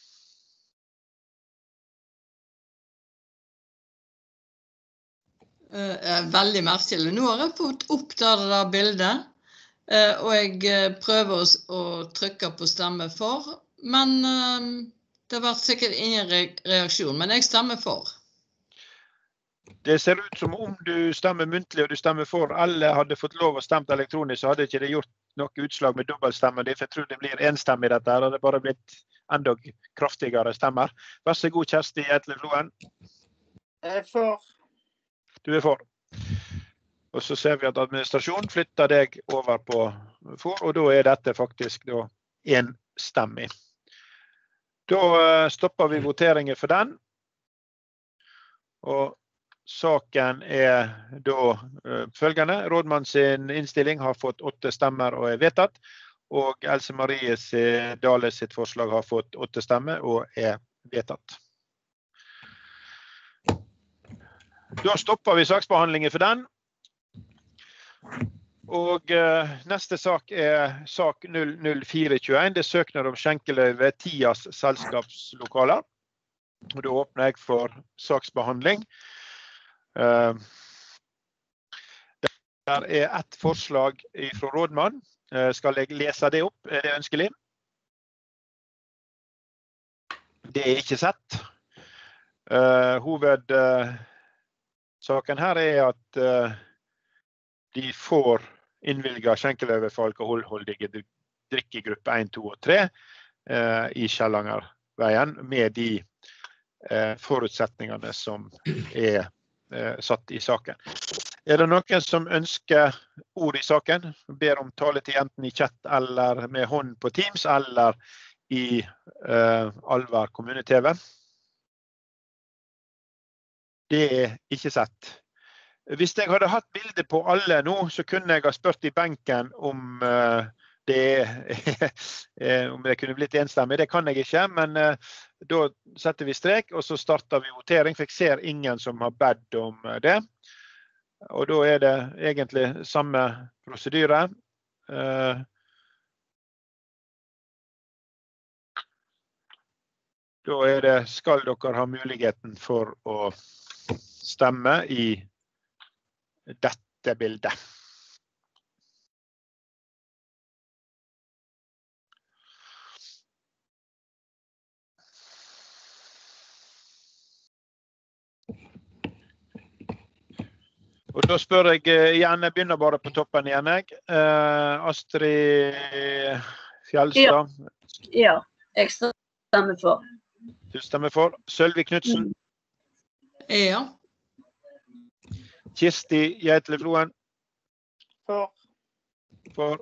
S4: Uh, veldig merkelig. Nå har jeg fått opp det der bildet. Uh, og jeg prøver å, å trykke på stemme for, men uh, det har vært sikkert ingen re reaksjon, men jeg stemmer for.
S2: Det ser ut som om du stemmer muntlig og du stemmer for. Alle hadde fått lov å stemme elektronisk, så hadde ikke det gjort noe utslag med dobbeltstemme. For jeg tror det blir enstemme i dette her, og det er bare blitt enda kraftigere stemmer. Vær så god, Kjersti Gjetlefloen.
S5: Jeg er for.
S2: Du er for. Og så ser vi at administrasjonen flytter deg over på for, og da er dette faktisk da enstemmig. Da stopper vi voteringen for den. Og saken er da følgende. Rådmann sin innstilling har fått åtte stemmer og er vedtatt, og Else Marie Dale sitt forslag har fått åtte stemmer og er vedtatt. Da stopper vi saksbehandlingen for den. Og uh, neste sak er sak null null fire to en. Det er søknad om skjenkeløyve Tias selskapslokaler. Og da åpner jeg for saksbehandling. Uh, der er et forslag fra rådmann. Uh, skal jeg lese det opp? Er det ønskelig? Det er ikke sett. Uh, hovedsaken uh, her er at uh, de får innvilget skjenkeløyve for alkoholholdige drikkegruppe en, to og tre eh, i Kjellangerveien med de eh, forutsetningene som er eh, satt i saken. Er det noen som ønsker ord i saken? Ber om taletid enten i chat eller med hånd på Teams eller i eh, Alver kommune-TV? Det er ikke sett. Hvis jeg hadde hatt bilder på alle nå, så kunne jeg ha spurt i benken om, uh, det, om det kunne blitt enstemmig. Det kan jeg ikke, men uh, da setter vi strek, og så starter vi votering, for jeg ser ingen som har bedt om det. Og da er det egentlig samme prosedyre. Uh, da er det, skal dere ha muligheten for å stemme i dette bildet. Og da spør jeg igjen, jeg begynner bare på toppen igjen, jeg. Uh, Astrid Fjeldstad.
S6: Ja. Ja, jeg stemmer for.
S2: Du stemmer for. Sølvi Knudsen.
S4: Ja.
S2: Kirsti Gjetlefloen.
S5: For.
S2: For.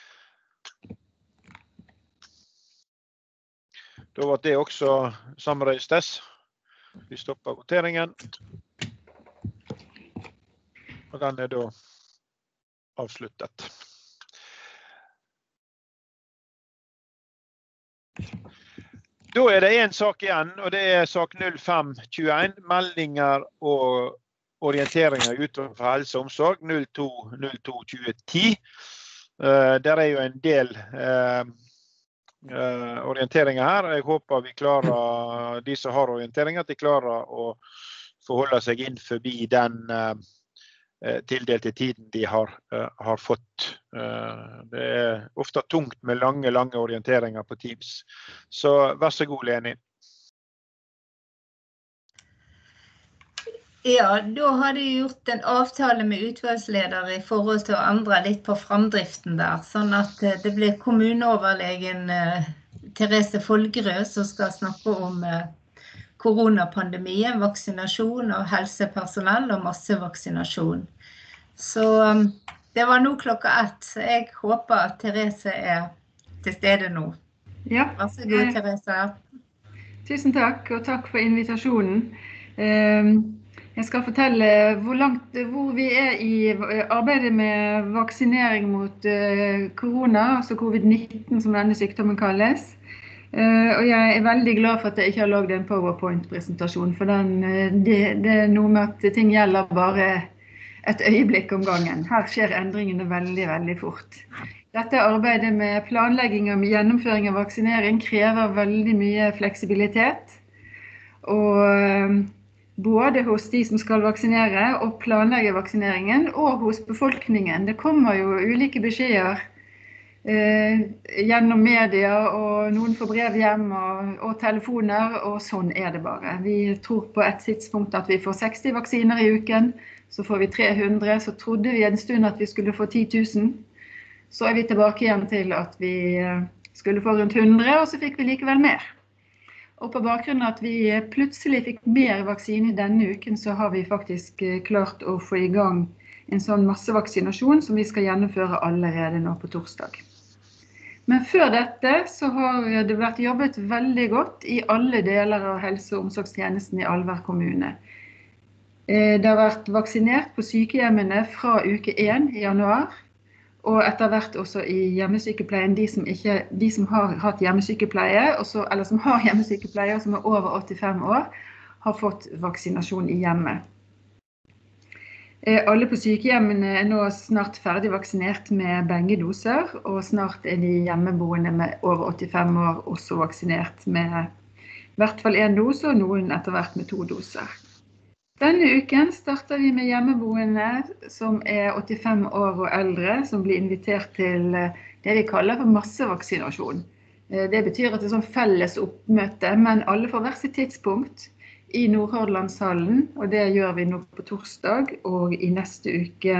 S2: Da var det også samrøystes. Vi stopper voteringen. Og den er da avsluttet. Da er det en sak igjen, og det er sak null fem to en, meldinger og orienteringer utenfor helse og omsorg, null to null to tjue ti. Uh, der er jo en del uh, uh, orienteringer her. Jeg håper vi klarer, de som har orientering, at de klarer å forholde seg inn forbi den uh, tildelte tiden de har, uh, har fått. Uh, det er ofte tungt med lange, lange orienteringer på Teams. Så vær så god, Leni.
S7: Ja, da har de gjort en avtale med utvalgsleder i forhold til å endre litt på framdriften der, sånn at det blir kommuneoverlegen uh, Therese Folgerød som skal snakke om uh, koronapandemien, vaksinasjon og helsepersonell og massevaksinasjon. Så um, det var nå klokka ett, så jeg håper at Therese er til stede nå.
S9: Ja.
S7: Vær så god, Therese.
S9: Tusen takk, og takk for invitasjonen. Jeg skal fortelle hvor langt, hvor vi er i arbeidet med vaksinering mot korona, altså covid nitten som denne sykdommen kalles. Uh, og jeg er veldig glad for at jeg ikke har laget en PowerPoint-presentasjon, for den, det, det er noe med at ting gjelder bare et øyeblikk om gangen. Her skjer endringene veldig, veldig fort. Dette arbeidet med planlegging og gjennomføring av vaksinering krever veldig mye fleksibilitet, og uh, både hos de som skal vaksinere og planlegge vaksineringen, og hos befolkningen. Det kommer jo ulike beskjeder Eh, gjennom media, og noen får brev hjem og, og telefoner, og sånn er det bare. Vi tror på et tidspunkt at vi får seksti vaksiner i uken, så får vi tre hundre, så trodde vi en stund at vi skulle få ti tusen. Så er vi tilbake igjen til at vi skulle få rundt hundre, og så fikk vi likevel mer. Og på bakgrunn av at vi plutselig fikk mer vaksine denne uken, så har vi faktisk klart å få i gang en sånn massevaksinasjon som vi skal gjennomføre allerede nå på torsdag. Men før dette så har det vært jobbet veldig godt i alle deler av helse- og omsorgstjenesten i Alver kommune. Det har vært vaksinert på sykehjemmene fra uke én i januar, og etter hvert også i hjemmesykepleien, de som, ikke, de som har hatt hjemmesykepleie, også, eller som har hjemmesykepleie og som er over åttifem år, har fått vaksinasjon i hjemmet. Alle på sykehjemmene er nå snart ferdig vaksinert med begge doser, og snart er de hjemmeboende med over åttifem år også vaksinert med i hvert fall en dose, og noen etter hvert med to doser. Denne uken starter vi med hjemmeboende som er åttifem år og eldre, som blir invitert til det vi kaller for massevaksinasjon. Det betyr at det er sånn felles oppmøte, men alle får hver sitt tidspunkt i Nordhordlandshallen, og det gjør vi nå på torsdag, og i neste uke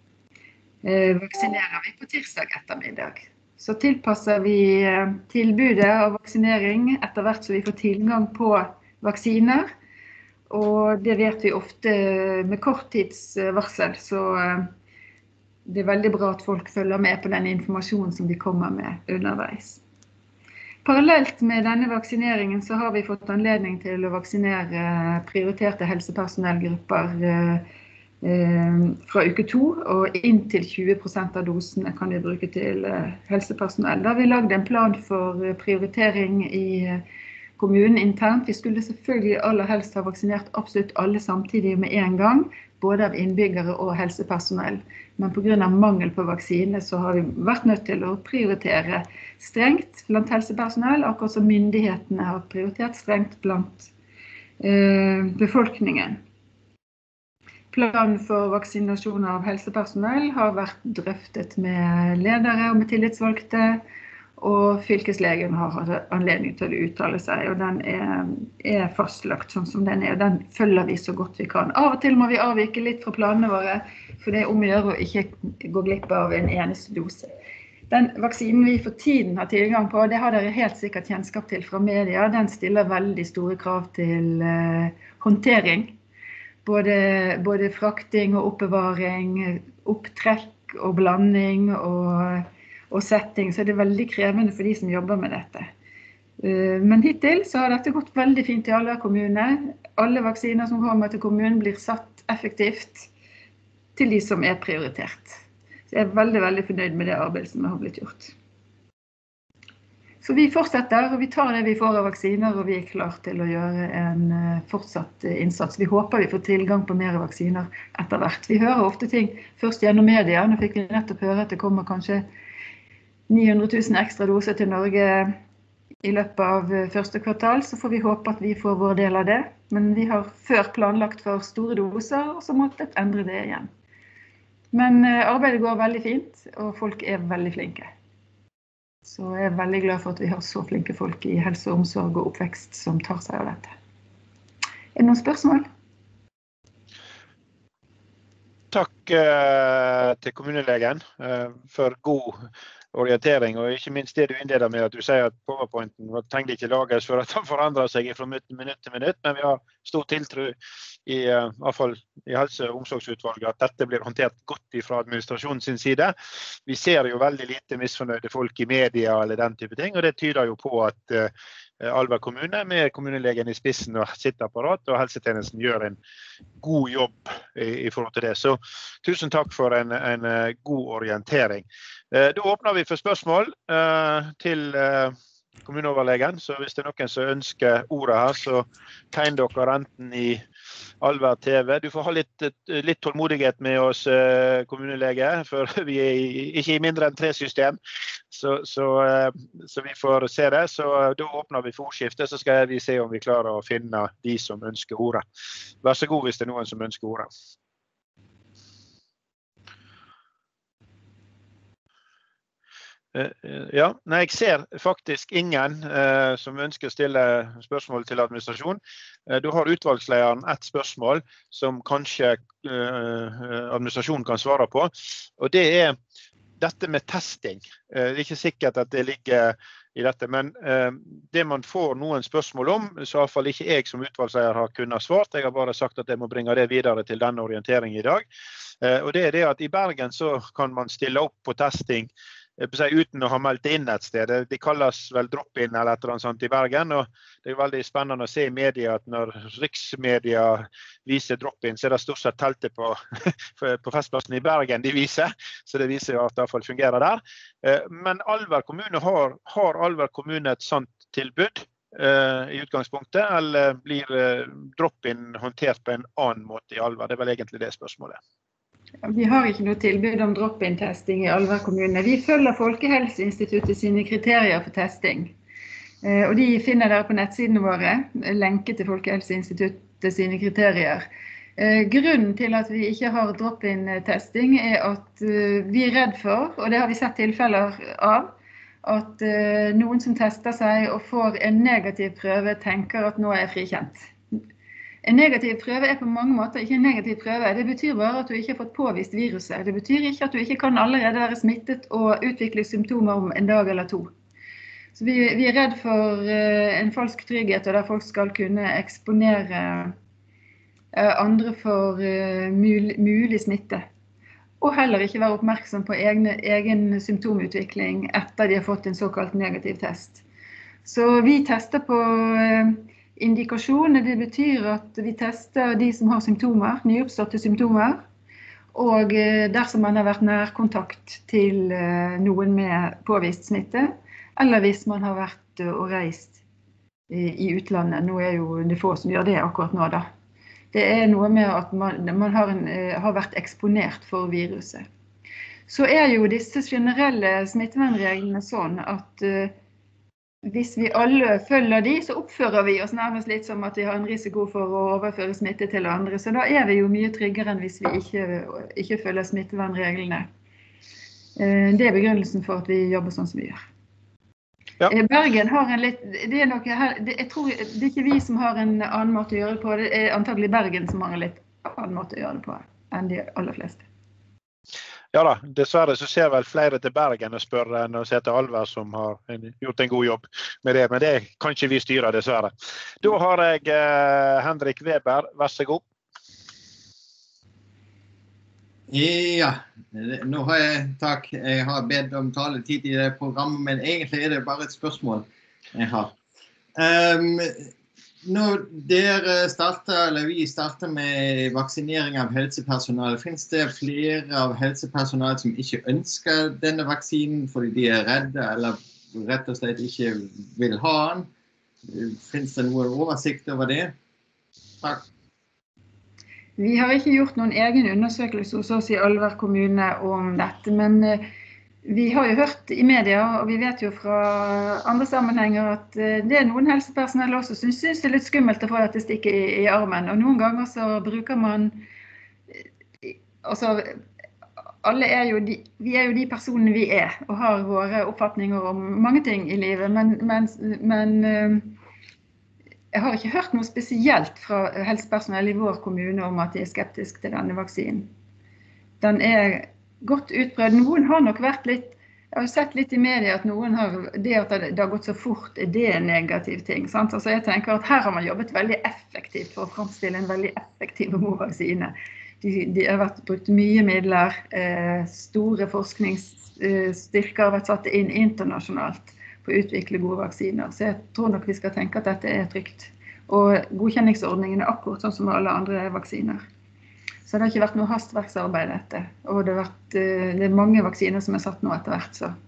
S9: eh, vaksinerer vi på tirsdag ettermiddag. Så tilpasser vi eh, tilbudet av vaksinering etter hvert så vi får tilgang på vaksiner, og det vet vi ofte med korttidsvarsel, så eh, det er veldig bra at folk følger med på den informasjonen som de kommer med underveis. Parallelt med denne vaksineringen så har vi fått anledning til å vaksinere prioriterte helsepersonellgrupper eh, fra uke to, og inntil tjue prosent av dosene kan vi bruke til eh, helsepersonell. Da har vi laget en plan for prioritering i kommunen internt. Vi skulle selvfølgelig aller helst ha vaksinert absolutt alle samtidig med en gang, både av innbyggere og helsepersonell. Men på grunn av mangel på vaksine så har vi vært nødt til å prioritere strengt blant helsepersonell, akkurat som myndighetene har prioritert strengt blant eh, befolkningen. Planen for vaksinasjon av helsepersonell har vært drøftet med ledere og med tillitsvalgte, og fylkeslegen har hatt anledning til å uttale seg, og den er, er fastlagt sånn som den er, og den følger vi så godt vi kan. Av og til må vi avvike litt fra planene våre, for det er om å gjøre å ikke gå glipp av en eneste dose. Den vaksinen vi for tiden har tilgang på, det har dere helt sikkert kjennskap til fra media, den stiller veldig store krav til uh, håndtering. Både, både frakting og oppbevaring, opptrekk og blanding og og setting, så er det veldig krevende for de som jobber med dette. Men hittil så har dette gått veldig fint i alle kommuner. Alle vaksiner som kommer til kommunen blir satt effektivt til de som er prioritert. Så jeg er veldig, veldig fornøyd med det arbeidet som har blitt gjort. Så vi fortsetter, og vi tar det vi får av vaksiner, og vi er klar til å gjøre en fortsatt innsats. Vi håper vi får tilgang på mer vaksiner etter hvert. Vi hører ofte ting først gjennom media. Nå fikk vi nettopp høre at det kommer kanskje ni hundre tusen ekstra doser til Norge i løpet av første kvartal, så får vi håpe at vi får vår del av det. Men vi har før planlagt for store doser, og så måttet endre det igjen. Men arbeidet går veldig fint, og folk er veldig flinke. Så jeg er veldig glad for at vi har så flinke folk i helse og omsorg og oppvekst som tar seg av dette. Er det noen spørsmål?
S2: Takk eh, til kommunelegen eh, for god orientering, og ikke minst det du innleder med at du sier at PowerPointen trengte ikke lages for at den forandrer seg fra minutt til minutt, men vi har stor tiltro i, uh, i hvert fall i helse- og omsorgsutvalget at dette blir håndtert godt fra administrasjonen sin side. Vi ser jo veldig lite misfornøyde folk i media eller den type ting, og det tyder jo på at uh, Alver kommune med kommunelegen i spissen og sitt apparat og helsetjenesten gjør en god jobb i, i forhold til det. Så tusen takk for en, en uh, god orientering. Uh, da åpner vi for spørsmål uh, til uh, kommuneoverlegen, så hvis det er noen som ønsker ordet her, så tegn dere enten i Alver T V. Du får ha litt, litt tålmodighet med oss, kommunelege, for vi er i, ikke i mindre enn tre system, så, så, så vi får se det. Så da åpner vi for ordskiftet, så skal vi se om vi klarer å finne de som ønsker ordet. Vær så god hvis det er noen som ønsker ordet. Ja, nei, jeg ser faktisk ingen uh, som ønsker å stille spørsmål til administrasjon. Uh, du har utvalgslederen et spørsmål som kanskje uh, administrasjonen kan svare på, og det er dette med testing. Uh, det er ikke sikkert at det ligger i dette, men uh, det man får noen spørsmål om, så i hvert fall ikke jeg som utvalgsleder har kunnet svart. Jeg har bare sagt at jeg må bringe det videre til denne orienteringen i dag. Uh, og det er det at i Bergen så kan man stille opp på testing uten å ha meldt inn et sted. De kalles vel drop-in eller et eller annet sånt i Bergen, og det er veldig spennende å se i media at når riksmedia viser drop-in, så er det stort sett teltet på, på festplassen i Bergen de viser, så det viser jo at det i hvert fall fungerer der. Men Alver kommune har, har Alver kommune et sånt tilbud i utgangspunktet, eller blir drop-in håndtert på en annen måte i Alver? Det er vel egentlig det spørsmålet.
S9: Vi har ikke noe tilbud om drop-in-testing i Alver kommune. Vi følger Folkehelseinstituttet sine kriterier for testing. Og de finner dere på nettsidene våre, lenke til Folkehelseinstituttet sine kriterier. Grunnen til at vi ikke har drop-in-testing er at vi er redd for, og det har vi sett tilfeller av, at noen som tester seg og får en negativ prøve tenker at nå er jeg frikjent. En negativ prøve er på mange måter ikke en negativ prøve. Det betyr bare at du ikke har fått påvist viruset. Det betyr ikke at du ikke kan allerede være smittet og utvikle symptomer om en dag eller to. Så vi, vi er redd for uh, en falsk trygghet, og der folk skal kunne eksponere uh, andre for uh, mul mulig smitte. Og heller ikke være oppmerksom på egne, egen symptomutvikling etter de har fått en såkalt negativ test. Så vi tester på uh, indikasjoner. Det betyr at vi tester de som har symptomer, nyoppståtte symptomer, og dersom man har vært nærkontakt til noen med påvist smitte, eller hvis man har vært og reist i utlandet. Nå er jo det få som gjør det akkurat nå da. Det er noe med at man, man har, en, har vært eksponert for viruset. Så er jo disse generelle smittevernreglene sånn at hvis vi alle følger de, så oppfører vi oss nærmest litt som at vi har en risiko for å overføre smitte til andre. Så da er vi jo mye tryggere enn hvis vi ikke, ikke følger smittevernreglene. Det er begrunnelsen for at vi jobber sånn som vi gjør. Ja. Bergen har en litt, det er noe her, det, jeg tror det er ikke vi som har en annen måte å gjøre det på, det er antagelig Bergen som har en litt annen måte å gjøre det på enn de aller fleste.
S2: Ja da, dessverre så ser vel flere til Bergen og spør enn å se til Alver som har gjort en god jobb med det, men det kan ikke vi styre dessverre. Da har jeg eh, Henrik Weber, vær så god.
S10: Ja, nå har jeg, takk, jeg har bedt om taletid i det programmet, men egentlig er det bare et spørsmål jeg har. Um, Når dere starter, eller vi starter med vaksinering av helsepersonal, finnes det flere av helsepersonal som ikke ønsker denne vaksinen fordi de er redde eller rett og slett ikke vil ha den? Finnes det noen oversikt over det? Takk.
S9: Vi har ikke gjort noen egen undersøkelse hos oss i Alver kommune om dette, men vi har jo hørt i media, og vi vet jo fra andre sammenhenger at det er noen helsepersonell også som synes det er litt skummelt å få dette stikket i, i armen. Og noen ganger så bruker man, altså alle er jo de, vi er jo de personene vi er, og har våre oppfatninger om mange ting i livet, men, men, men jeg har ikke hørt noe spesielt fra helsepersonell i vår kommune om at de er skeptiske til denne vaksinen. Den er godt utprøvd. Noen har nok vært litt, jeg har sett litt i media at noen har, det at det har gått så fort, er det en negativ ting. Sant? Altså jeg tenker at her har man jobbet veldig effektivt for å fremstille en veldig effektiv og god vaksine. De, de har vært brukt mye midler, eh, store forskningsstyrker har vært satt inn internasjonalt på å utvikle gode vaksiner. Så jeg tror nok vi skal tenke at dette er trygt. Og godkjenningsordningen er akkurat sånn som alle andre vaksiner. Så det har ikke vært noe hastverksarbeid dette, og det, har vært, det er mange vaksiner som er satt nå etter hvert. Så.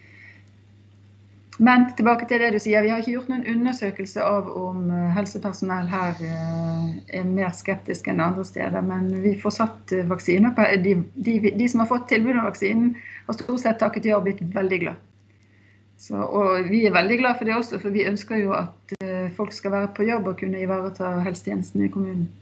S9: Men tilbake til det du sier, vi har ikke gjort noen undersøkelse av om helsepersonell her er mer skeptiske enn andre steder, men vi får satt vaksiner på, de, de, de som har fått tilbud om vaksinen har stort sett takket ja og blitt veldig glad. Så, og vi er veldig glad for det også, for vi ønsker jo at folk skal være på jobb og kunne ivareta helsetjenesten i kommunen.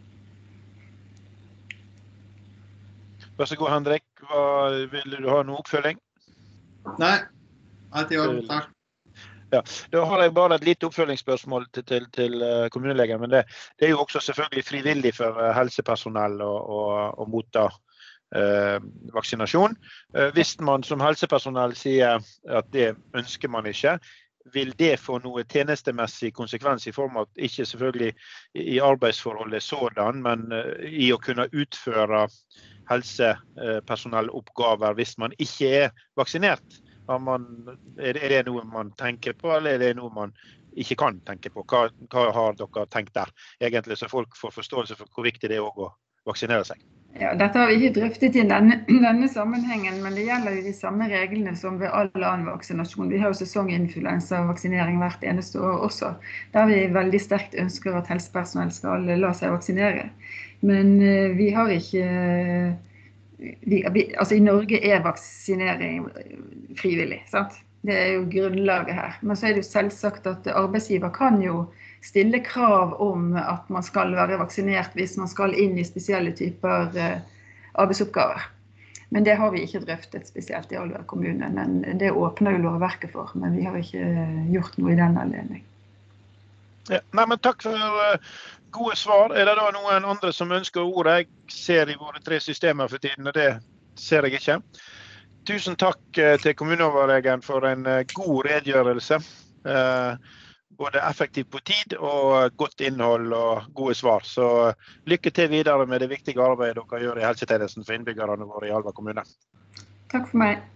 S2: Vær så god, Henrik. Hva, vil du ha noe oppfølging?
S10: Nei, alt i orden, takk.
S2: Ja, da har jeg bare et lite oppfølgingsspørsmål til, til, til kommunelegen, men det, det er jo også selvfølgelig frivillig for helsepersonell å, å, å motta eh, vaksinasjon. Eh, hvis man som helsepersonell sier at det ønsker man ikke, vil det få noe tjenestemessig konsekvens i form av at ikke selvfølgelig i arbeidsforholdet sådan, men i å kunne utføre helsepersonelloppgaver hvis man ikke er vaksinert? Man, er, det, er det noe man tenker på, eller er det noe man ikke kan tenke på? Hva, hva har dere tenkt der? Egentlig så folk får forståelse for hvor viktig det er å vaksinere seg.
S9: Ja, dette har vi ikke drøftet i denne, denne sammenhengen, men det gjelder jo de samme reglene som ved all annen vaksinasjon. Vi har jo sesonginfluensa-vaksinering hvert eneste år også, der vi veldig sterkt ønsker at helsepersonell skal la seg vaksinere. Men uh, vi har ikke, vi, vi, altså i Norge er vaksinering frivillig, sant? Det er jo grunnlaget her. Men så er det jo selvsagt at arbeidsgiver kan jo stille krav om at man skal være vaksinert hvis man skal inn i spesielle typer uh, arbeidsoppgaver. Men det har vi ikke drøftet spesielt i Alver kommune, men det åpner jo lovverket for, men vi har ikke gjort noe i den anledning.
S2: Ja, nei, men takk for uh, gode svar. Er det da noen andre som ønsker ordet? Jeg ser i våre tre systemer for tiden, og det ser jeg ikke. Tusen takk uh, til kommuneoverlegen for en uh, god redegjørelse. Uh, både effektivt på tid og godt innhold og gode svar. Så lykke til videre med det viktige arbeidet dere gjør i helsetjenesten for innbyggerne våre i Alver kommune.
S9: Takk for meg.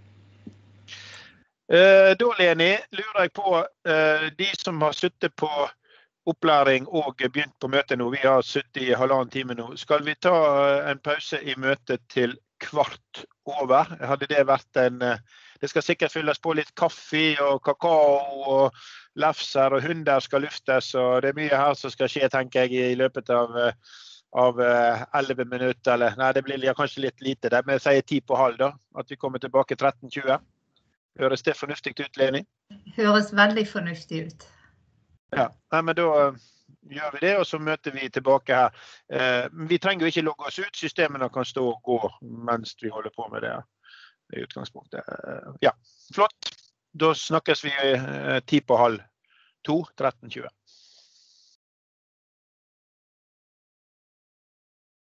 S2: Uh, da, Leni, lurer jeg på uh, de som har suttet på opplæring og begynt på møte nå. Vi har suttet i halvannen time nå. Skal vi ta en pause i møtet til kvart over? Hadde det vært en... Det skal sikkert fylles på litt kaffe og kakao og lefser og hunder skal luftes, og det er mye her som skal skje, tenker jeg, i løpet av, av elleve minutter. Eller, nei, det blir kanskje litt lite det, men jeg sier ti på halv da, at vi kommer tilbake tretten tjue. Høres det fornuftig ut, Leni?
S7: Høres veldig fornuftig ut.
S2: Ja, nei, men da gjør vi det, og så møter vi tilbake her. Eh, vi trenger jo ikke logge oss ut, systemene kan stå og gå mens vi holder på med det i utgangspunktet. Ja, flott. Da snakkes vi eh, ti på halv to, tretten tjue.